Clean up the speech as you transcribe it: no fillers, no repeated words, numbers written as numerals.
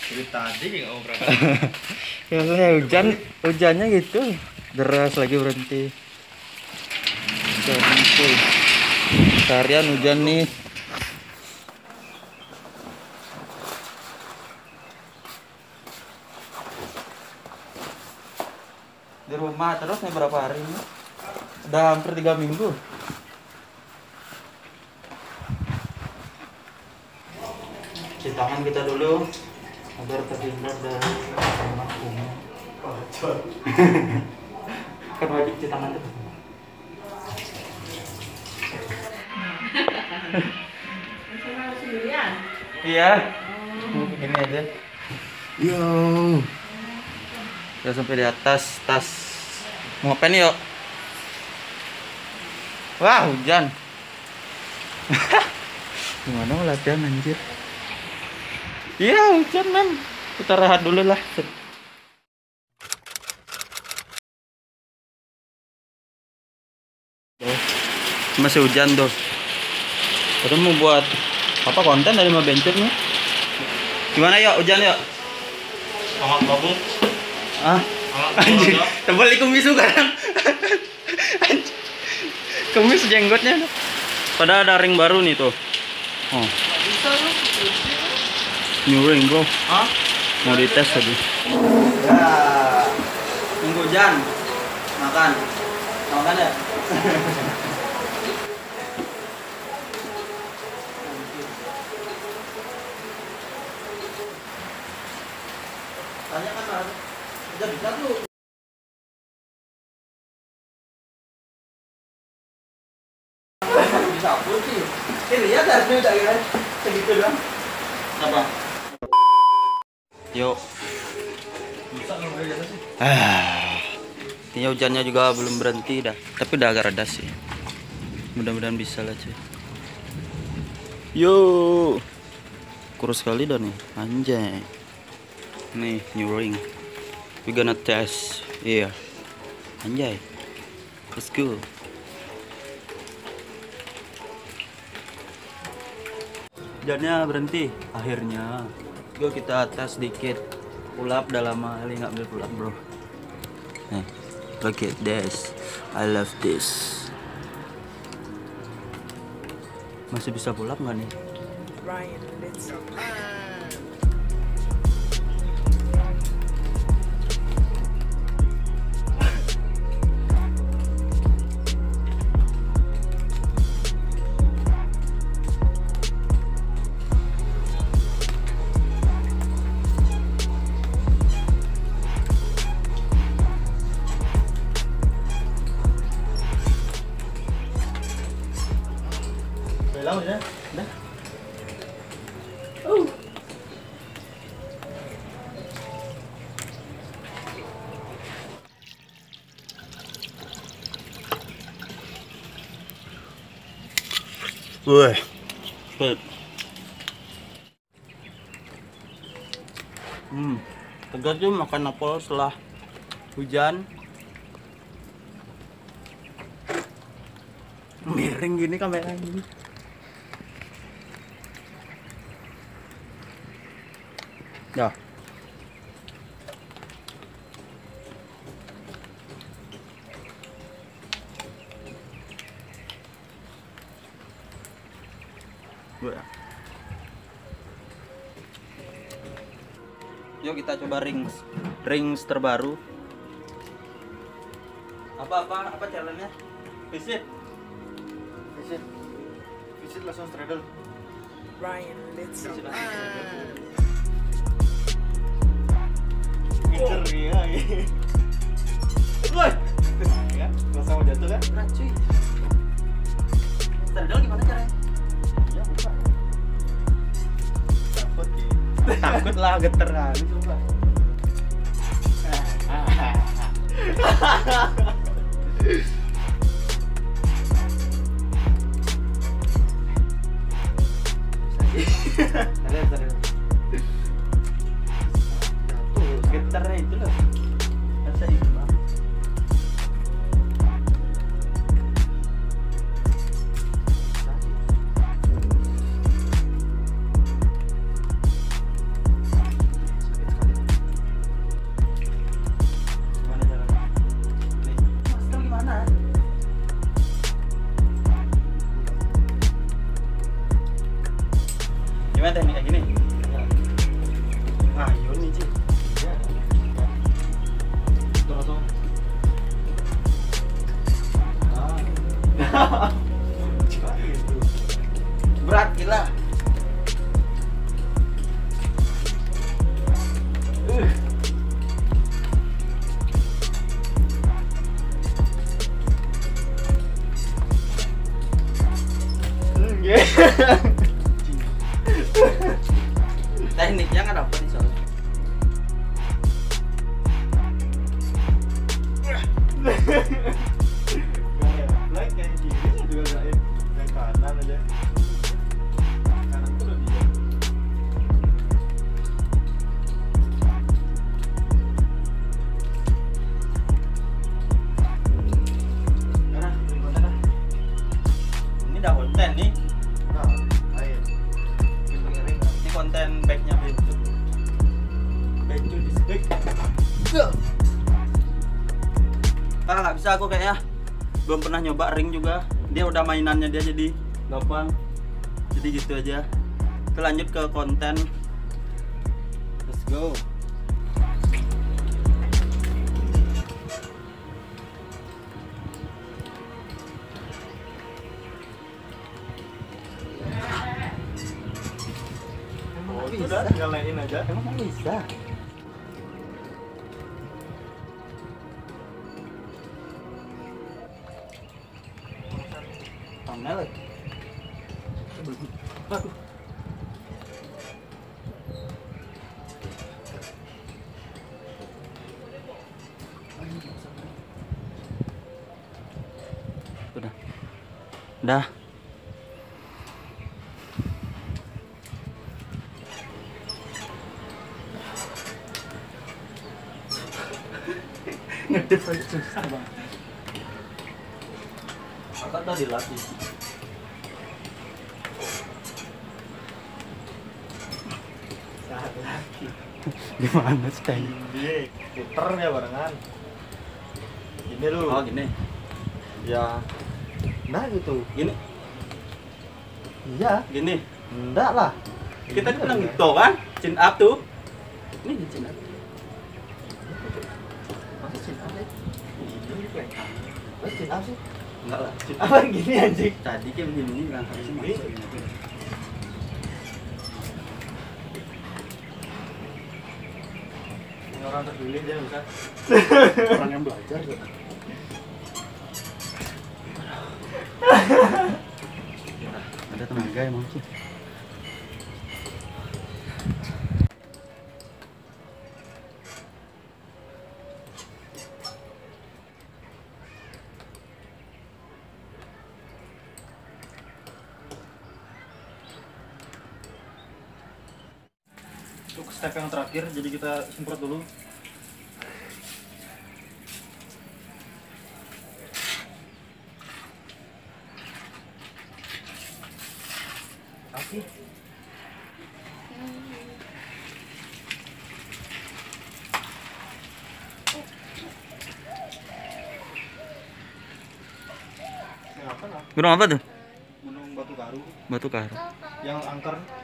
Dari tadi nggak mau berangkat. Ya hujannya gitu. Deras lagi berhenti. Berhenti. Seharian hujan nih. Di rumah terus nih berapa hari ini? Udah hampir 3 minggu. Cuci tangan kita dulu agar terhindar dari panas umum. Kan wajib cuci tangan tuh. Iya. Gini aja. Yo. Udah sampai di atas tas. Mau ngapain yuk? Wah, hujan. Gimana mau latihan anjir? Iya, hujan men. Kita rehat dulu lah. Masih hujan tuh. Kita mau buat apa konten dari mau bensin nih? Gimana yuk, hujan yuk? Sangat bagus. Ah, anjir, tebal kumis sekarang. Kumis jenggotnya. Padahal ada ring baru nih tuh. Oh. New ring bro. Hah? Mau dites tadi. Ya, nunggu hujan. Makan. Makan ya. Tanya kan udah bisa tuh. Bisa upload sih. Lihat harusnya udah kira segitu doang. Apa? Yuk. Bisa nggak biasa sih? Ini hujannya juga belum berhenti dah. Tapi udah agak reda sih. Mudah-mudahan bisa lah cuy. Yo. Kurus sekali dah nih. Anjay. Nih new ring. We gonna test. Iya. Anjay. Let's go. Hujannya berhenti akhirnya. Yuk kita tes sedikit. Pull up dah lama kali nggak ambil pull up bro. Nih, look at this. I love this. Masih bisa pull up nggak nih? Ryan, let's Belau ya? Dah. Wah. Tegar tuh makan apel setelah hujan. Miring gini kamera gini. Ya. Yuk kita coba rings terbaru. Apa challenge-nya? Visit langsung straddle. Ryan, let's Pinter ya. Woi. Ya, langsung mau jatuh kan? Berat cuy. Straddle gimana caranya? Ya, buka. Takut gitu. Takut lah, geter kali coba. Ada. Jatuh, getarnya itu loh. Rasa itu bang. teknik kayak gini. Ya. Ah, iya nih, Ci. Ya. Terus. Ah. Itu. Berat gila. Tekniknya nggak dapat nih soalnya. Like yang kiri juga nggak ya, yang kanan aja. Kanan tuh udah dia. Karena ini konten dah. Ini udah konten nih. Nah, ayo. Ini konten backnya Bencu. Bencu di speak. Ah, nggak bisa aku kayaknya. Belum pernah nyoba ring juga. Dia udah mainannya dia jadi gampang. Jadi gitu aja. Kita lanjut ke konten. Let's go. Oh, itu udah tinggal naikin aja. Emang nggak bisa? Thumbnail lagi. Aduh. Udah. Udah. Ngedip aja susah banget. Kakak tadi dilatih. Saat lagi. Gimana sih kayak Ini puter ya barengan. Gini lu. Oh gini. Ya. Nah gitu. Gini. Iya. Gini. Enggak lah. Kita bilang gitu kan? Chin up tuh. Ini chin up. Masa chin up sih? Masa chin up sih? Enggak lah. Chin up. Apa gini anjing? Tadi kan gini kan harusnya masuk. Ini orang terpilih dia bisa. Orang yang belajar gitu. Ada tenaga emang sih. Untuk step yang terakhir, jadi kita semprot dulu. Oke. Ini apa lah? Gunung apa tuh? Gunung Batu Karu Batu Karu. yang angker.